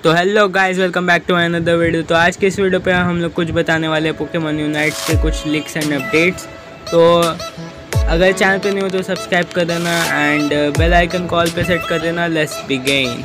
तो hello guys, welcome back to another video. तो आज के इस वीडियो पे हम लोग कुछ बताने वाले हैं पोकेमॉन यूनाइट्स के कुछ लीक्स एंड अपडेट्स। तो अगर चैनल पे नहीं हो तो सब्सक्राइब कर देना एंड बेल आइकन कॉल पे सेट कर देना। Let's begin.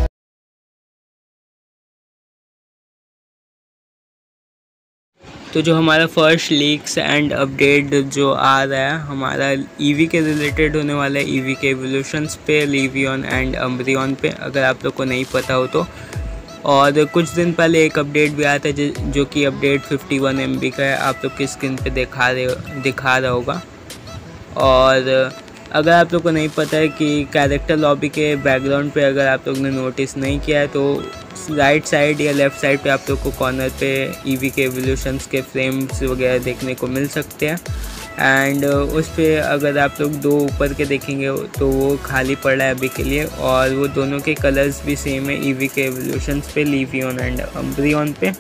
तो जो हमारा फर्स्ट लीक्स एंड अपडेट जो आ रहा है हमारा ईवी के रिलेटेड होने वाला है। ईवी के एवोल्यूशंस पे, लिवियन एंड अम्ब्रियन पे, अगर आप लोग को नहीं पता हो तो। और कुछ दिन पहले एक अपडेट भी आया था जो कि अपडेट 51 MB का है, आप लोग की स्क्रीन पे दिखा रहा होगा। और अगर आप लोग को नहीं पता है कि कैरेक्टर लॉबी के बैकग्राउंड पे अगर आप लोग ने नोटिस नहीं किया है तो राइट साइड या लेफ़्ट साइड पे आप लोग को कॉर्नर पे ईवी के एवोल्यूशंस के फ्रेम्स वगैरह देखने को मिल सकते हैं। एंड उस पर अगर आप लोग दो ऊपर के देखेंगे तो वो खाली पड़ रहा है अभी के लिए, और वो दोनों के कलर्स भी सेम है ईवी के एवोल्यूशंस पे, लिवियन एंड अम्ब्रियन पे।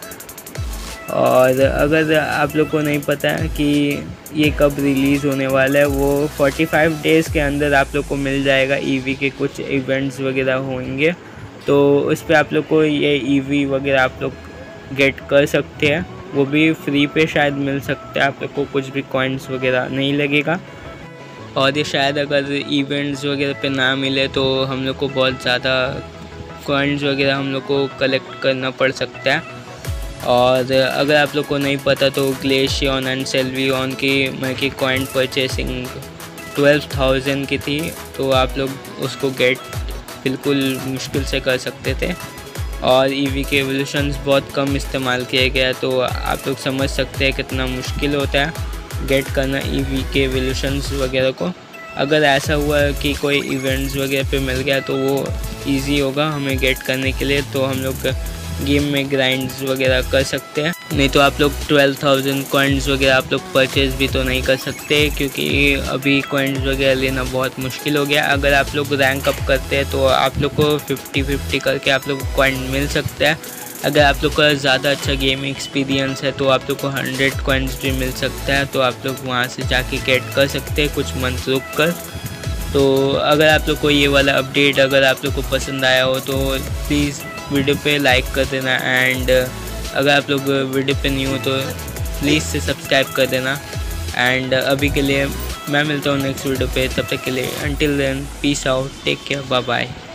और अगर आप लोग को नहीं पता है कि ये कब रिलीज़ होने वाला है, वो 45 डेज़ के अंदर आप लोग को मिल जाएगा। ईवी के कुछ इवेंट्स वगैरह होंगे तो उस पर आप लोग को ये ईवी वगैरह आप लोग गेट कर सकते हैं, वो भी फ्री पे शायद मिल सकता है। आप लोग को कुछ भी कॉइन्स वगैरह नहीं लगेगा। और ये शायद अगर इवेंट्स वगैरह पे ना मिले तो हम लोग को बहुत ज़्यादा कॉइन्स वगैरह हम लोग को कलेक्ट करना पड़ सकता है। और अगर आप लोग को नहीं पता तो ग्लेशियन एंड सेल्वियन की कॉइन परचेसिंग 12,000 की थी, तो आप लोग उसको गेट बिल्कुल मुश्किल से कर सकते थे। और ईवी के एवोल्यूशंस बहुत कम इस्तेमाल किए गए, तो आप लोग समझ सकते हैं कितना मुश्किल होता है गेट करना ईवी के एवोल्यूशंस वगैरह को। अगर ऐसा हुआ कि कोई इवेंट्स वगैरह पे मिल गया तो वो इजी होगा हमें गेट करने के लिए, तो हम लोग गेम में ग्राइंड्स वगैरह कर सकते हैं। नहीं तो आप लोग 12,000 कॉइन्स वगैरह आप लोग परचेज़ भी तो नहीं कर सकते, क्योंकि अभी कॉइन्स वगैरह लेना बहुत मुश्किल हो गया। अगर आप लोग रैंक अप करते हैं तो आप लोग को 50-50 करके आप लोग को कॉइन मिल सकता है। अगर आप लोग का ज़्यादा अच्छा गेम एक्सपीरियंस है तो आप लोग को 100 कॉइन्स भी मिल सकता है, तो आप लोग वहाँ से जाके गेट कर सकते हैं कुछ मंथ रुक कर। तो अगर आप लोग को ये वाला अपडेट अगर आप लोग को पसंद आया हो तो प्लीज़ वीडियो पे लाइक कर देना। एंड अगर आप लोग वीडियो पे नहीं हो तो प्लीज़ से सब्सक्राइब कर देना। एंड अभी के लिए मैं मिलता हूँ नेक्स्ट वीडियो पे, तब तक के लिए until then peace out, take care, bye bye.